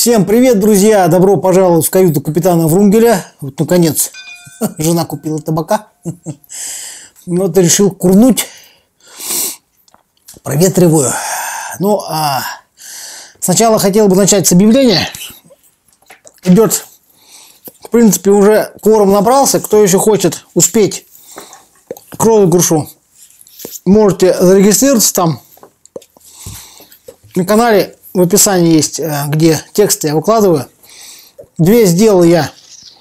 Всем привет, друзья! Добро пожаловать в каюту капитана Врунгеля. Вот, наконец, жена купила табака. Вот решил курнуть. Проветриваю. Ну, сначала хотел бы начать с объявления. Идет, в принципе, уже кворум набрался. Кто еще хочет успеть к розыгрышу, можете зарегистрироваться там. На канале в описании есть, где тексты я выкладываю. Две сделал я.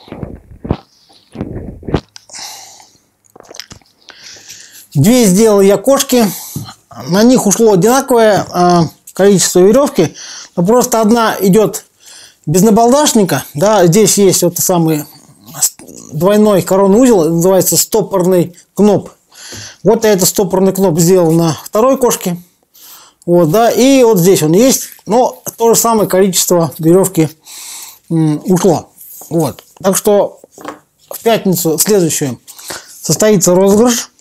Две сделал я кошки. На них ушло одинаковое количество веревки. Но просто одна идет без набалдашника. Да, здесь есть вот самый двойной коронный узел. Называется стопорный кноп. Вот я этот стопорный кноп сделал на второй кошке. Вот, да, и вот здесь он есть, но то же самое количество веревки ушло. Вот, так что в пятницу следующую состоится розыгрыш.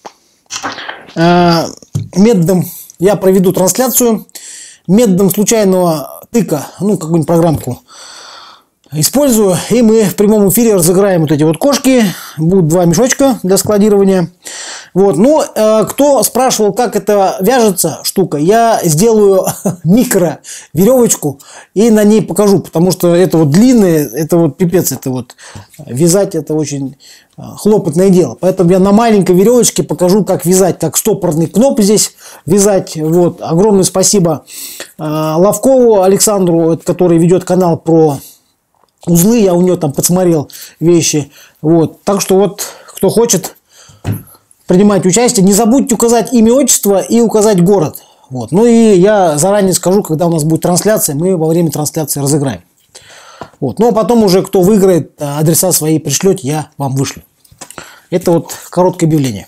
Методом я проведу трансляцию, методом случайного тыка, ну, какую-нибудь программку использую, и мы в прямом эфире разыграем вот эти вот кошки. Будут два мешочка для складирования. Вот. Ну, кто спрашивал, как это вяжется штука, я сделаю микро веревочку и на ней покажу, потому что это вот длинное, это вот пипец, это вот вязать, это очень хлопотное дело. Поэтому я на маленькой веревочке покажу, как вязать, как стопорный кноп здесь вязать. Вот. Огромное спасибо Ловкову Александру, который ведет канал про узлы, я у него там подсмотрел вещи. Вот. Так что вот, кто хочет принимать участие, не забудьте указать имя, отчество и указать город. Вот. Ну и я заранее скажу, когда у нас будет трансляция, мы во время трансляции разыграем. Вот. Ну а потом уже, кто выиграет, адреса свои пришлете, я вам вышлю. Это вот короткое объявление.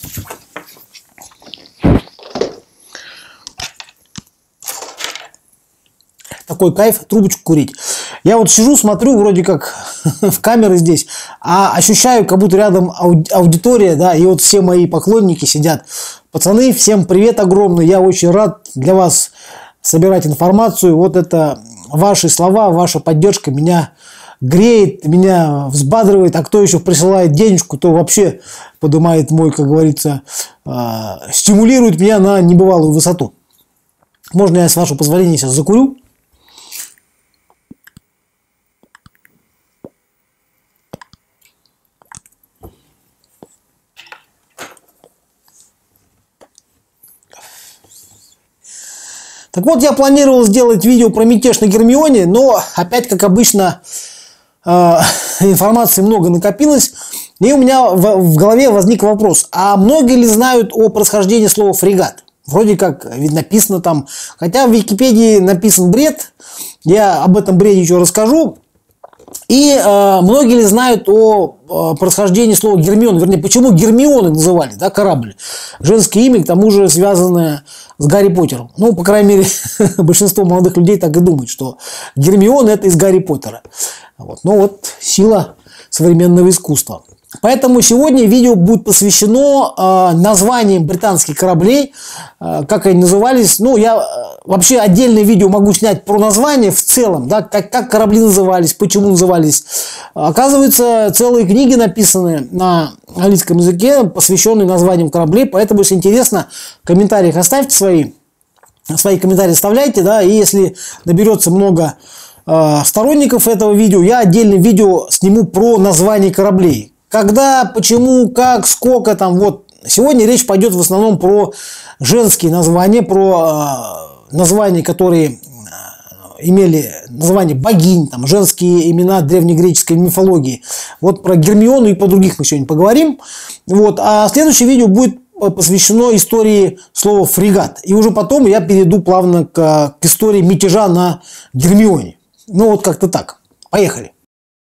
Такой кайф трубочку курить. Я вот сижу, смотрю, вроде как в камеры здесь, а ощущаю, как будто рядом аудитория, да, и вот все мои поклонники сидят. Пацаны, всем привет огромный, я очень рад для вас собирать информацию. Вот это ваши слова, ваша поддержка меня греет, меня взбадривает, а кто еще присылает денежку, то вообще поднимает мой, как говорится, стимулирует меня на небывалую высоту. Можно я, с вашего позволения, сейчас закурю? Так вот, я планировал сделать видео про мятеж на Гермионе, но опять, как обычно, информации много накопилось, и у меня в голове возник вопрос, а многие ли знают о происхождении слова фрегат? Вроде как ведь написано там, хотя в Википедии написан бред, я об этом бреде еще расскажу. И многие ли знают о происхождении слова Гермиона, вернее, почему Гермионы называли, да, корабль. Женское имя, к тому же, связанное с Гарри Поттером. Ну, по крайней мере, большинство молодых людей так и думают, что Гермиона – это из Гарри Поттера. Вот. Ну, вот сила современного искусства. Поэтому сегодня видео будет посвящено названиям британских кораблей, как они назывались. Ну, я вообще отдельное видео могу снять про названия в целом, да, как корабли назывались, почему назывались. Оказывается, целые книги написаны на английском языке, посвященные названиям кораблей. Поэтому, если интересно, в комментариях оставьте свои комментарии оставляйте, да, и если наберется много сторонников этого видео, я отдельное видео сниму про название кораблей. Когда, почему, как, сколько там, вот. Сегодня речь пойдет в основном про женские названия, про названия, которые имели название богинь, там, женские имена древнегреческой мифологии. Вот про Гермиону и про других мы сегодня поговорим. Вот. А следующее видео будет посвящено истории слова фрегат. И уже потом я перейду плавно к истории мятежа на Гермионе. Ну вот как-то так. Поехали.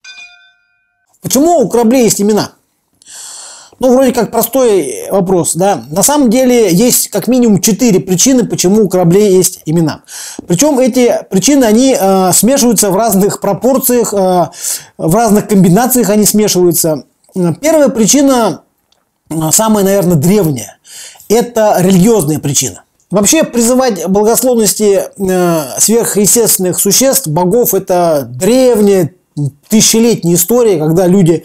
Почему у кораблей есть имена? Ну, вроде как простой вопрос, да. На самом деле есть как минимум 4 причины, почему у кораблей есть имена. Причем эти причины, они смешиваются в разных пропорциях, в разных комбинациях они смешиваются. Первая причина, самая, наверное, древняя, это религиозная причина. Вообще призывать благословности сверхъестественных существ, богов, это древняя, тысячелетняя история, когда люди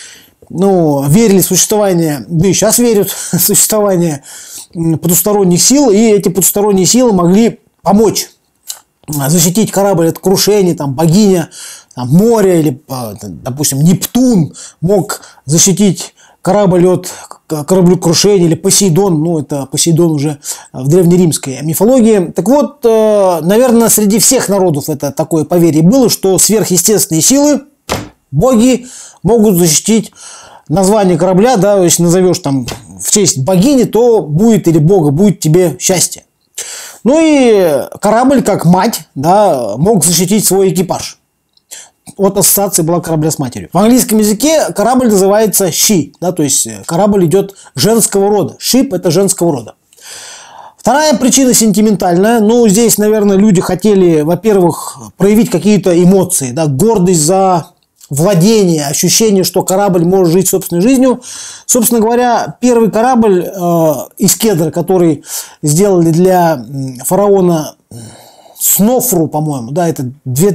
верили в существование, да и сейчас верят в существование потусторонних сил, и эти потусторонние силы могли помочь защитить корабль от крушения, там, богиня моря или, допустим, Нептун мог защитить корабль от кораблекрушения, или Посейдон, это Посейдон уже в древнеримской мифологии. Так вот, наверное, среди всех народов это такое поверье было, что сверхъестественные силы, боги, могут защитить название корабля, да, если назовешь там в честь богини, то будет, или бога, будет тебе счастье. Ну и корабль, как мать, да, мог защитить свой экипаж. Вот ассоциация была корабля с матерью. В английском языке корабль называется she, да, то есть корабль идет женского рода. Ship – это женского рода. Вторая причина сентиментальная. Здесь, наверное, люди хотели, во-первых, проявить какие-то эмоции, да, гордость за владение, ощущение, что корабль может жить собственной жизнью. Собственно говоря, первый корабль из кедра, который сделали для фараона Снофру, по-моему, да, это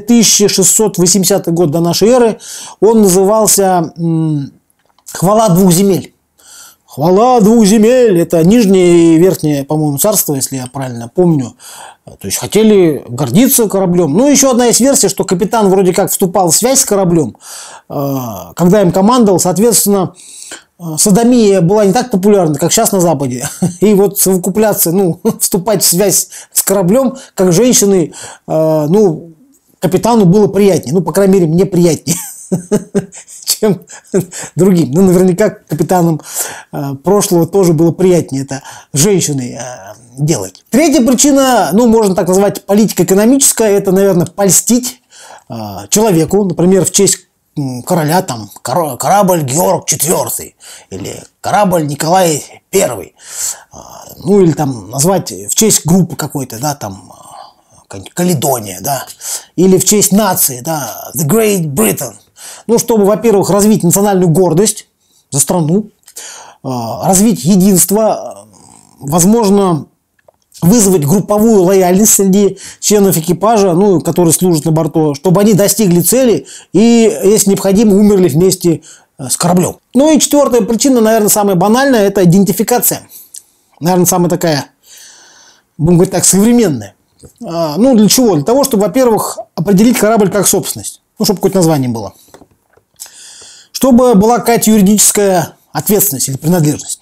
2680 год до нашей эры, он назывался «Хвала двух земель». Хвала двух земель – это нижнее и верхнее, по-моему, царство, если я правильно помню. То есть хотели гордиться кораблем. Еще одна есть версия, что капитан вроде как вступал в связь с кораблем, когда им командовал, соответственно, содомия была не так популярна, как сейчас на Западе. И вот совокупляться, вступать в связь с кораблем, как женщины, капитану было приятнее. По крайней мере, мне приятнее, чем другим. Наверняка капитанам прошлого тоже было приятнее это женщиной делать. Третья причина, можно так назвать, политико-экономическая, это, наверное, польстить человеку, например, в честь короля, там, корабль Георг IV или корабль Николай I, или там назвать в честь группы какой-то, да, там, Каледония, да, или в честь нации, да, The Great Britain. Чтобы, во-первых, развить национальную гордость за страну, развить единство, возможно, вызвать групповую лояльность среди членов экипажа, которые служат на борту, чтобы они достигли цели и, если необходимо, умерли вместе с кораблем. И четвертая причина, наверное, самая банальная, это идентификация. Наверное, самая такая, будем говорить так, современная. Для чего? Для того, чтобы, во-первых, определить корабль как собственность. Чтобы какое-то название было. Чтобы была какая-то юридическая ответственность или принадлежность.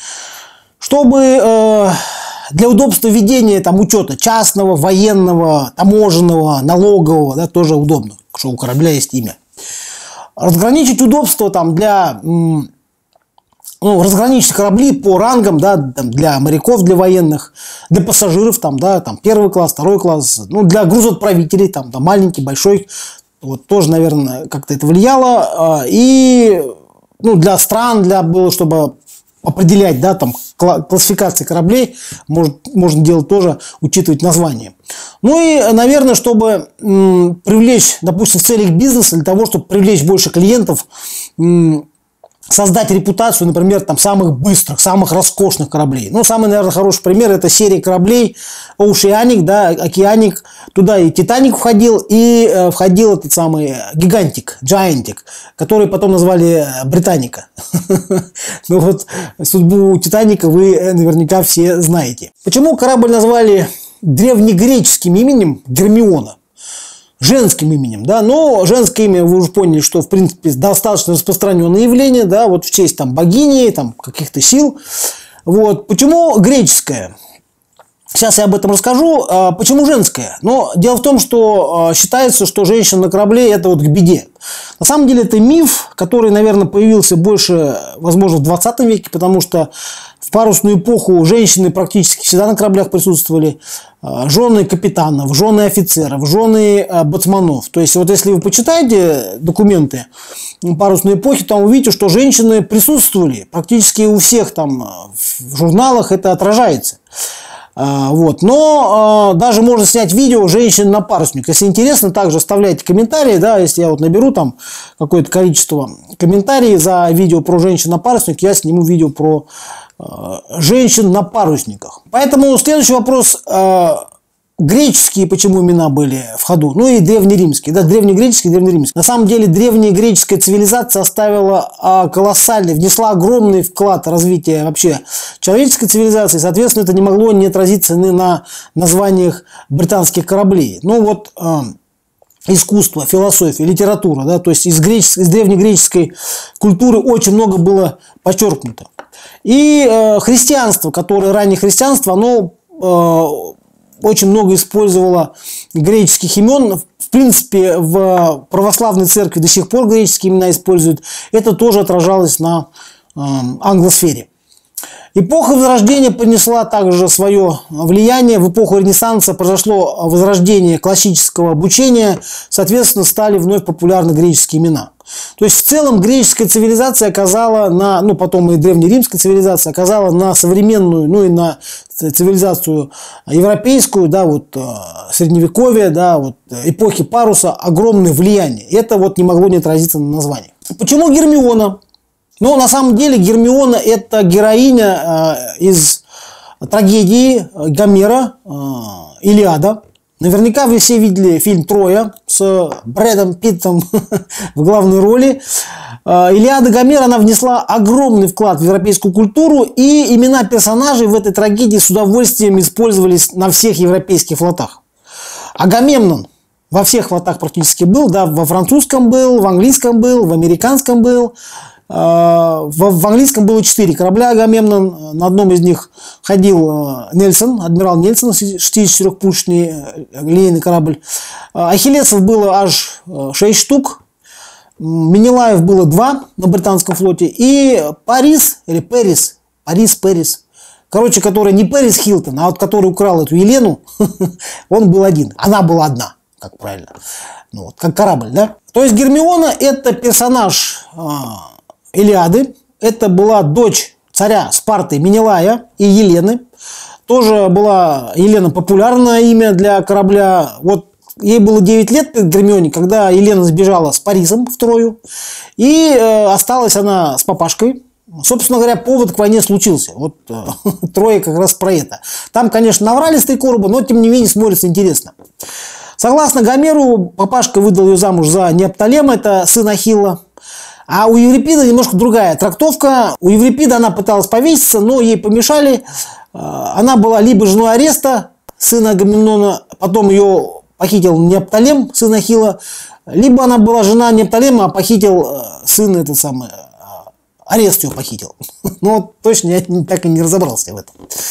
Чтобы для удобства ведения учета частного, военного, таможенного, налогового, да, тоже удобно, что у корабля есть имя. Разграничить удобство для разграничить корабли по рангам, да, для моряков, для военных, для пассажиров, первый класс, второй класс, для грузоотправителей, маленький, большой, тоже, наверное, как-то это влияло. И для стран, было, чтобы определять, да, классификации кораблей, можно делать тоже, учитывать название. И, наверное, чтобы привлечь, допустим, в целях бизнеса, для того, чтобы привлечь больше клиентов, создать репутацию, например, самых быстрых, самых роскошных кораблей. Самый, наверное, хороший пример – это серия кораблей Oceanic, да, Океаник. Туда и Титаник входил, и входил этот самый Гигантик, Giantic, который потом назвали Британика. Судьбу Титаника вы наверняка все знаете. Почему корабль назвали древнегреческим именем Гермиона? Женским именем, да, но женское имя, вы уже поняли, что, в принципе, достаточно распространенное явление, да, в честь богини, каких-то сил. Почему греческое? Сейчас я об этом расскажу. Почему женское? Но дело в том, что считается, что женщина на корабле – это к беде. На самом деле, это миф, который, наверное, появился больше, возможно, в 20 веке, потому что в парусную эпоху женщины практически всегда на кораблях присутствовали. Жены капитанов, жены офицеров, жены боцманов. То есть, если вы почитаете документы парусной эпохи, там увидите, что женщины присутствовали. Практически у всех в журналах это отражается. Но даже можно снять видео женщин на парусник. Если интересно, также оставляйте комментарии, да, если я наберу какое-то количество комментариев за видео про женщин на парусник, я сниму видео про женщин на парусниках. Поэтому следующий вопрос. Греческие почему имена были в ходу? Ну и древнеримские. Да, древнегреческие, древнеримские. На самом деле древняя греческая цивилизация оставила колоссальный, внесла огромный вклад в развитие вообще человеческой цивилизации. Соответственно, это не могло не отразиться ни на названиях британских кораблей. Ну вот искусство, философия, литература, да, то есть из древнегреческой культуры очень много было подчеркнуто. И христианство, которое раннее христианство, оно очень много использовало греческих имен. В принципе, в православной церкви до сих пор греческие имена используют. Это тоже отражалось на англосфере. Эпоха Возрождения принесла также свое влияние. В эпоху Ренессанса произошло возрождение классического обучения. Соответственно, стали вновь популярны греческие имена. То есть, в целом, греческая цивилизация оказала на, ну, потом и древнеримская цивилизация оказала на современную, ну, и на цивилизацию европейскую, да, вот, средневековье, да, вот, эпохи Паруса огромное влияние. Это вот не могло не отразиться на названии. Почему Гермиона? Ну, на самом деле, Гермиона – это героиня из трагедии Гомера «Илиада». Наверняка вы все видели фильм «Троя» с Брэдом Питтом в главной роли. «Илиада» Гомера, она внесла огромный вклад в европейскую культуру, и имена персонажей в этой трагедии с удовольствием использовались на всех европейских флотах. Агамемнон во всех флотах практически был, да, во французском был, в английском был, в американском был. В английском было 4 корабля Агамемнон. На одном из них ходил Нельсон, адмирал Нельсон, 64-пушечный линейный корабль. Ахиллесов было аж 6 штук. Менелаев было 2 на британском флоте. И Парис, или Пэрис, Парис, короче, который не Пэрис Хилтон, а вот который украл эту Елену, он был один. Она была одна, как правильно. Ну, вот, как корабль, да? То есть Гермиона – это персонаж Илиады. Это была дочь царя Спарты Менелая и Елены. Тоже была Елена популярное имя для корабля. Вот ей было 9 лет Гермионе, когда Елена сбежала с Парисом в Трою. И осталась она с папашкой. Собственно говоря, повод к войне случился. Вот Троя как раз про это. Там, конечно, наврали с 3 короба, но тем не менее смотрится интересно. Согласно Гомеру, папашка выдал ее замуж за Неоптолема, это сын Ахилла. А у Еврипида немножко другая трактовка. У Еврипида она пыталась повеситься, но ей помешали. Она была либо женой Ареста, сына Агамемнона, потом ее похитил Неоптолем, сын Ахилла, либо она была жена Неоптолема, а похитил сын этот самый, Арест ее похитил. Но точно я так и не разобрался в этом.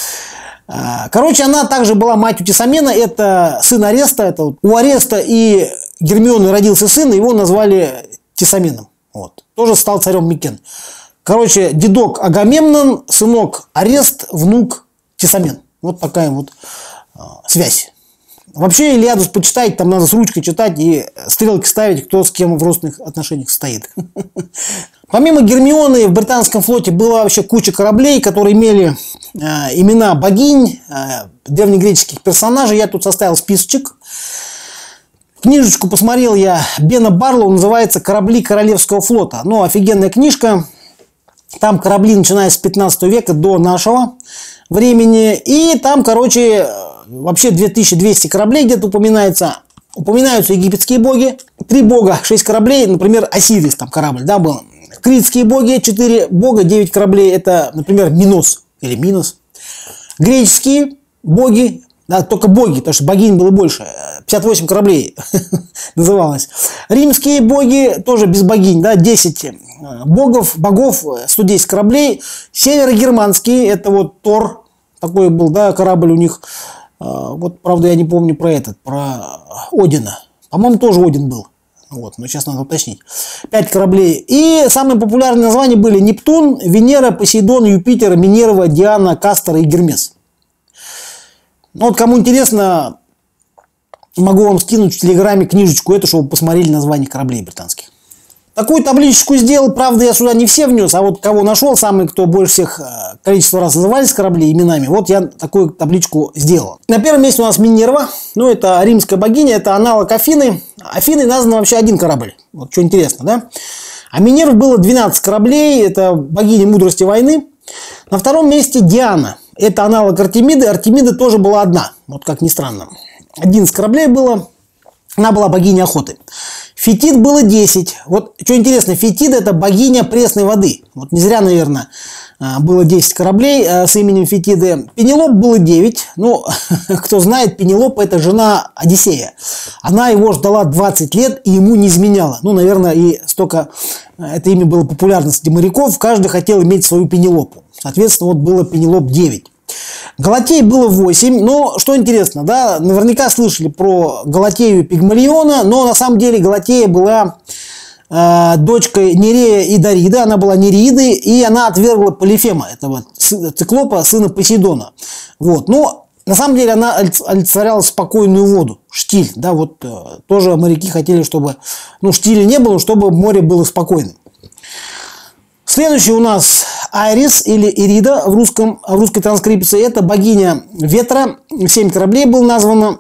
Короче, она также была матью Тесамена, это сын Ареста. Это у Ареста и Гермионы родился сын, его назвали Тесаменом. Вот. Тоже стал царем Микен. Короче, дедок Агамемнон, сынок Арест, внук Тесамен. Вот такая вот связь. Вообще Илиаду почитать, там надо с ручкой читать и стрелки ставить, кто с кем в родственных отношениях стоит. Помимо Гермионы в британском флоте была вообще куча кораблей, которые имели имена богинь, древнегреческих персонажей. Я тут составил списочек. Книжечку посмотрел я Бена Барлоу, называется «Корабли Королевского флота». Ну, офигенная книжка. Там корабли, начиная с 15 века до нашего времени. И там, короче, вообще 2200 кораблей где-то упоминается. Упоминаются египетские боги. 3 бога, 6 кораблей. Например, Осирис там корабль, да, был. Критские боги, 4 бога, 9 кораблей. Это, например, Минос или Минос. Греческие боги. Да, только боги, потому что богинь было больше. 58 кораблей называлось. Римские боги тоже без богинь, да, 10 богов, 110 кораблей. Северогерманские, это вот Тор, такой был, да, корабль у них. Вот, правда, я не помню про Одина. По-моему, тоже Один был. Вот, но сейчас надо уточнить. 5 кораблей. И самые популярные названия были Нептун, Венера, Посейдон, Юпитер, Минерва, Диана, Кастор и Гермес. Ну вот кому интересно, могу вам скинуть в Телеграме книжечку эту, чтобы вы посмотрели названия кораблей британских. Такую табличку сделал, правда, я сюда не все внес, а вот кого нашел, самые, кто больше всех количество раз назывались корабли именами, вот я такую табличку сделал. На первом месте у нас Минерва, ну это римская богиня, это аналог Афины. Афиной назван вообще один корабль, вот что интересно, да? А Минерв было 12 кораблей, это богиня мудрости войны. На втором месте Диана. Это аналог Артемиды. Артемида тоже была одна. Вот как ни странно. 11 кораблей было. Она была богиней охоты. Фетид было 10. Вот что интересно, Фетида — это богиня пресной воды. Вот не зря, наверное, было 10 кораблей с именем Фетиды. Пенелоп было 9. Ну, кто знает, Пенелопа — это жена Одиссея. Она его ждала 20 лет и ему не изменяла. Ну, наверное, и столько это имя было популярно среди моряков. Каждый хотел иметь свою Пенелопу. Соответственно, вот было Пенелоп 9. Галатей было 8, но что интересно, да, наверняка слышали про Галатею Пигмалиона, но на самом деле Галатея была дочкой Нерея и Дарида, она была Нереидой, и она отвергла Полифема, этого циклопа, сына Посейдона. Вот, но на самом деле она олицетворяла спокойную воду, штиль, да, вот тоже моряки хотели, чтобы, ну, штиля не было, чтобы море было спокойным. Следующий у нас Айрис или Ирида в русской транскрипции. Это богиня ветра. 7 кораблей было названо.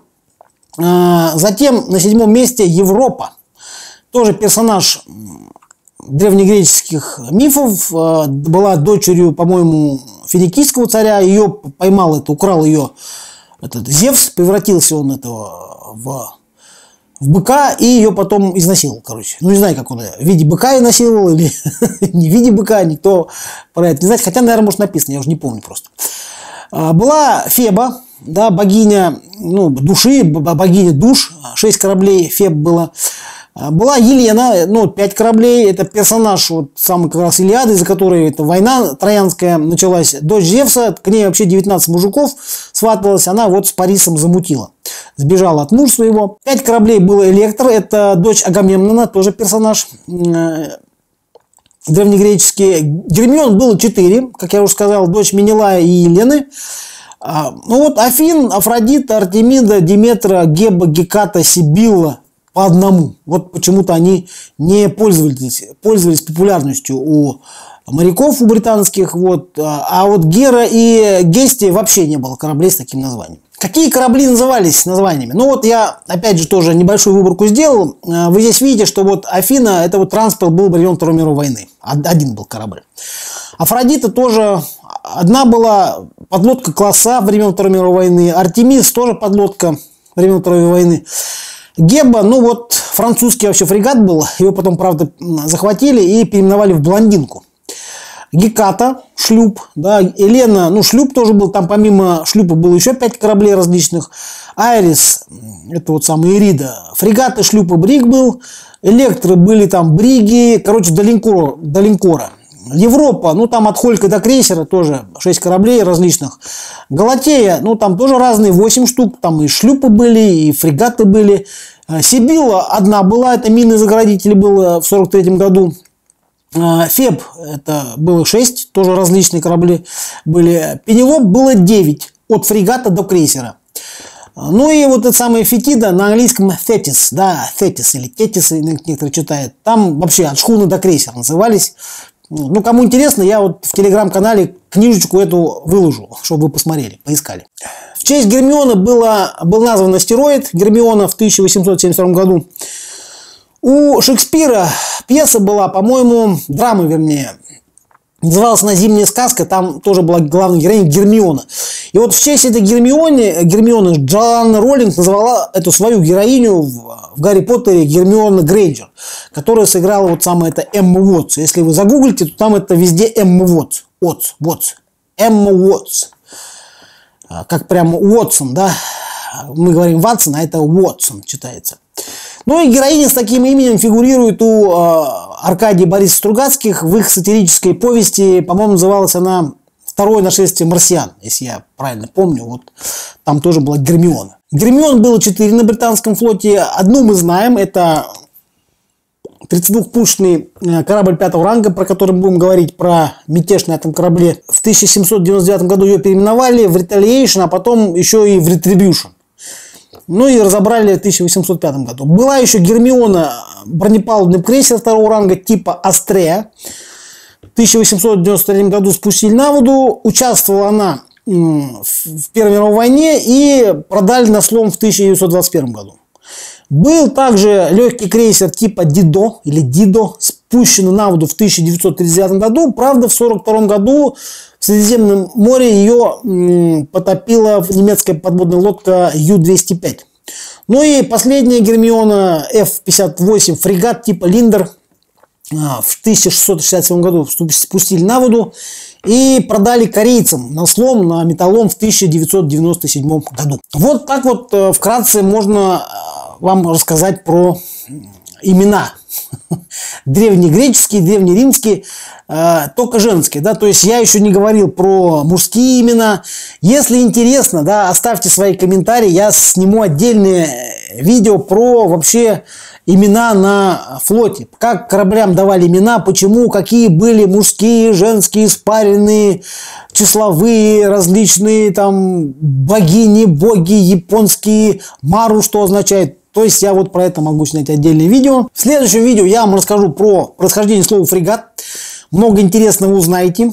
Затем на 7 месте Европа. Тоже персонаж древнегреческих мифов. Была дочерью, по-моему, финикийского царя. Ее поймал, украл ее Зевс. Превратился он в быка и ее потом изнасиловал, короче. Ну, не знаю, как он в виде быка изнасиловал или не в виде быка, никто про это не знает. Хотя, наверное, может написано, я уже не помню просто. Была Феба, да, богиня, ну, души, богиня душ, 6 кораблей Феб было. Была Елена, ну, 5 кораблей, это персонаж вот самый как раз Илиады, из-за которой эта война троянская началась. Дочь Зевса, к ней вообще 19 мужиков сваталась, она вот с Парисом замутила. Сбежала от мужа своего. 5 кораблей было Электр, это дочь Агамемнона, тоже персонаж древнегреческий. Гермион было 4, как я уже сказал, дочь Менелая и Елены. Ну вот Афин, Афродита, Артемида, Диметра, Геба, Геката, Сибилла по одному. Вот почему-то они не пользовались популярностью у моряков, у британских. Вот. А вот Гера и Гестия вообще не было кораблей с таким названием. Какие корабли назывались названиями? Ну вот я, опять же, тоже небольшую выборку сделал. Вы здесь видите, что вот Афина, это вот транспорт был времен Второй мировой войны. Один был корабль. Афродита тоже одна была, подлодка класса времен Второй мировой войны. Артемис тоже подлодка времен Второй мировой войны. Геба, ну вот французский вообще фрегат был. Его потом, правда, захватили и переименовали в блондинку. Геката, шлюп, да, Елена, ну, шлюп тоже был, там помимо шлюпа было еще 5 кораблей различных. Айрис, это вот самый Ирида, фрегаты, шлюпа, бриг был, Электры были там бриги, короче, до линкора. Европа, ну, там от Холька до крейсера тоже 6 кораблей различных. Галатея, ну, там тоже разные, 8 штук, там и шлюпы были, и фрегаты были. Сибилла одна была, это минный заградитель был в 43 году. Феб, это было 6, тоже различные корабли были. Пенелоп было 9, от фрегата до крейсера. Ну и вот эта самая Фетида, на английском Thetis, да, Thetis или Тетис, некоторые читают. Там вообще от шхуны до крейсера назывались. Ну, кому интересно, я вот в телеграм-канале книжечку эту выложу, чтобы вы посмотрели, поискали. В честь Гермиона был назван астероид Гермиона в 1872 году. У Шекспира пьеса была, по-моему, драма, вернее. Называлась она «Зимняя сказка», там тоже была главная героиня Гермиона. И вот в честь этой Гермионы Джоанна Роллинг назвала эту свою героиню в «Гарри Поттере» Гермиона Грейнджер, которая сыграла вот самая эта Эмма Уотс. Если вы загуглите, то там это везде Эмма Уотс. Эмма Уотс. Как прямо Уотсон, да? Мы говорим Ватсон, а это Уотсон читается. Ну и героиня с таким именем фигурирует у Аркадия Бориса Стругацких в их сатирической повести, по-моему, называлась она «Второе нашествие марсиан», если я правильно помню, вот там тоже была Гермиона. Гермион было 4 на британском флоте, одну мы знаем, это 32-пушечный корабль 5-го ранга, про который мы будем говорить, про мятеж на этом корабле. В 1799 году ее переименовали в Retaliation, а потом еще и в Retribution. Ну и разобрали в 1805 году. Была еще Гермиона, бронепалубный крейсер 2-го ранга типа Астрея. В 1893 году спустили на воду. Участвовала она в Первой мировой войне и продали на слом в 1921 году. Был также легкий крейсер типа Дидо или Дидо, спущенный на воду в 1939 году. Правда, в 1942 году в Средиземном море ее потопила немецкая подводная лодка Ю-205. Ну и последняя Гермиона F-58, фрегат типа Линдер, в 1667 году спустили на воду и продали корейцам на слом, на металлолом в 1997 году. Вот так вот вкратце можно вам рассказать про имена. Древнегреческие, древнеримские, только женские, да, то есть я еще не говорил про мужские имена. Если интересно, да, оставьте свои комментарии, я сниму отдельные видео про вообще имена на флоте, как кораблям давали имена, почему, какие были мужские, женские, спаренные, числовые, различные там богини, боги, японские, мару, что означает. То есть я вот про это могу снять отдельное видео. В следующем видео я вам расскажу про происхождение слова фрегат. Много интересного узнаете.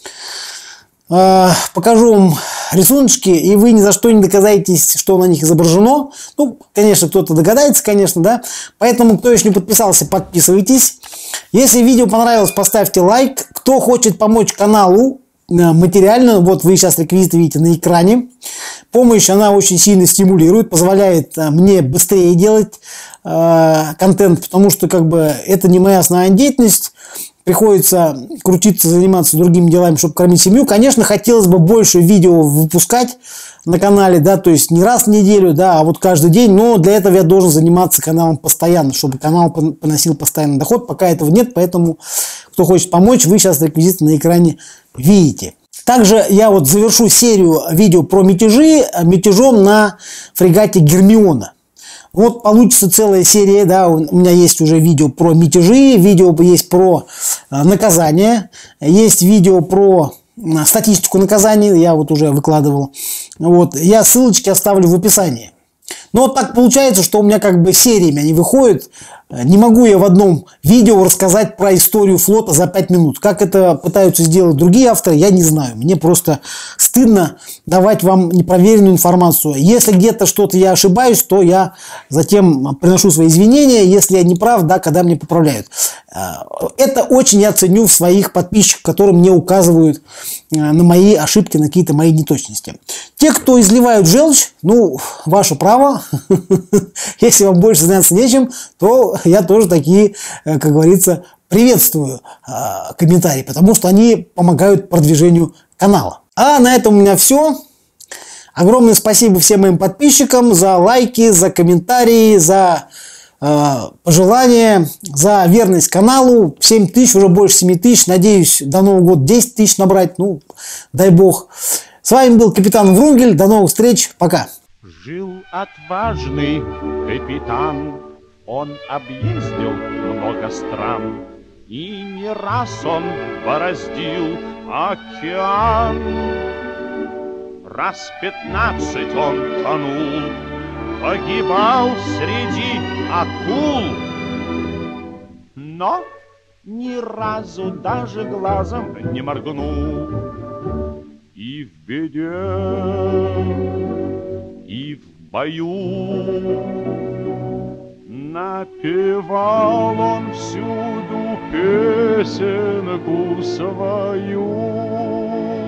Покажу вам рисуночки, и вы ни за что не догадаетесь, что на них изображено. Ну, конечно, кто-то догадается, конечно, да. Поэтому, кто еще не подписался, подписывайтесь. Если видео понравилось, поставьте лайк. Кто хочет помочь каналу материально, вот вы сейчас реквизиты видите на экране. Помощь, она очень сильно стимулирует, позволяет мне быстрее делать контент, потому что как бы это не моя основная деятельность. Приходится крутиться, заниматься другими делами, чтобы кормить семью. Конечно, хотелось бы больше видео выпускать на канале, да, то есть не раз в неделю, да, а вот каждый день, но для этого я должен заниматься каналом постоянно, чтобы канал поносил постоянный доход. Пока этого нет, поэтому кто хочет помочь, вы сейчас реквизиты на экране видите. Также я вот завершу серию видео про мятежи мятежом на фрегате Гермиона. Вот получится целая серия, да, у меня есть уже видео про мятежи, видео есть про наказание, есть видео про статистику наказаний, я вот уже выкладывал. Вот, я ссылочки оставлю в описании. Но вот так получается, что у меня как бы сериями они выходят. Не могу я в одном видео рассказать про историю флота за 5 минут. Как это пытаются сделать другие авторы, я не знаю. Мне просто стыдно давать вам непроверенную информацию. Если где-то что-то я ошибаюсь, то я затем приношу свои извинения. Если я не прав, да, когда мне поправляют. Это очень я ценю в своих подписчиках, которые мне указывают на мои ошибки, на какие-то мои неточности. Те, кто изливают желчь, ну, ваше право. Если вам больше заняться нечем, то я тоже такие, как говорится, приветствую комментарии, потому что они помогают продвижению канала. А на этом у меня все. Огромное спасибо всем моим подписчикам за лайки, за комментарии, за пожелания, за верность каналу. 7 тысяч, уже больше 7 тысяч. Надеюсь, до Нового года 10 тысяч набрать. Ну, дай бог. С вами был капитан Врунгель. До новых встреч. Пока. Жил отважный капитан, он объездил много стран, и не раз он бороздил океан. Раз 15 он тонул, погибал среди акул, но ни разу даже глазом не моргнул. И в беде, и в бою напевал он всюду песенку свою.